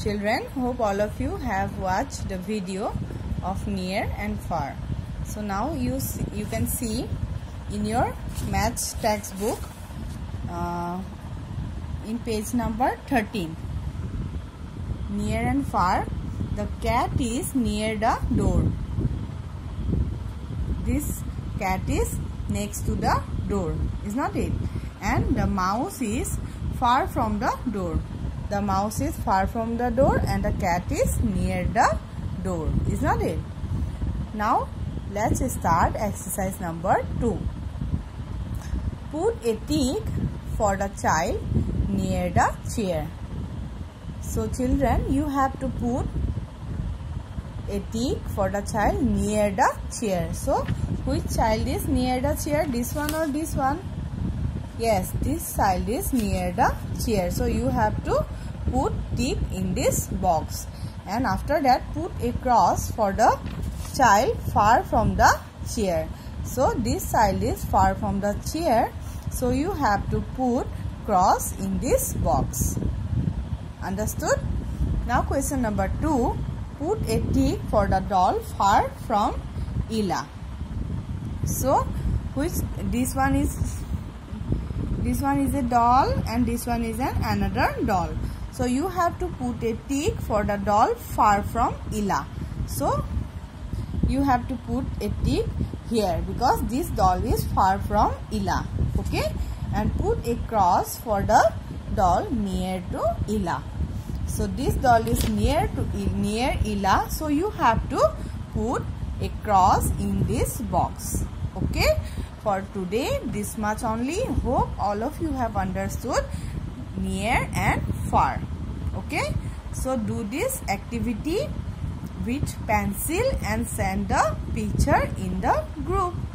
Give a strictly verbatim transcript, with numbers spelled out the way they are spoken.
Children, hope all of you have watched the video of near and far. So now you see, you can see in your maths textbook uh, in page number thirteen, near and far. The cat is near the door. This cat is next to the door, is not it? And the mouse is far from the door. The mouse is far from the door and the cat is near the door, is not it? Now let's start exercise number two. Put a tick for the child near the chair. So children, you have to put a tick for the child near the chair. So which child is near the chair? This one or this one? Yes, this child is near the chair. So you have to put tick in this box, and after that put a cross for the child far from the chair. So this child is far from the chair, so you have to put cross in this box. Understood? Now question number two. Put a tick for the doll far from Ella. So which this one is this one is a doll and this one is an another doll. So you have to put a tick for the doll far from Ella. So you have to put a tick here because this doll is far from Ella. Okay, and put a cross for the doll near to Ella. So this doll is near to near Ella. So you have to put a cross in this box. Okay. For today, this much only. Hope all of you have understood near and far. Okay. So do this activity with pencil and send the picture in the group.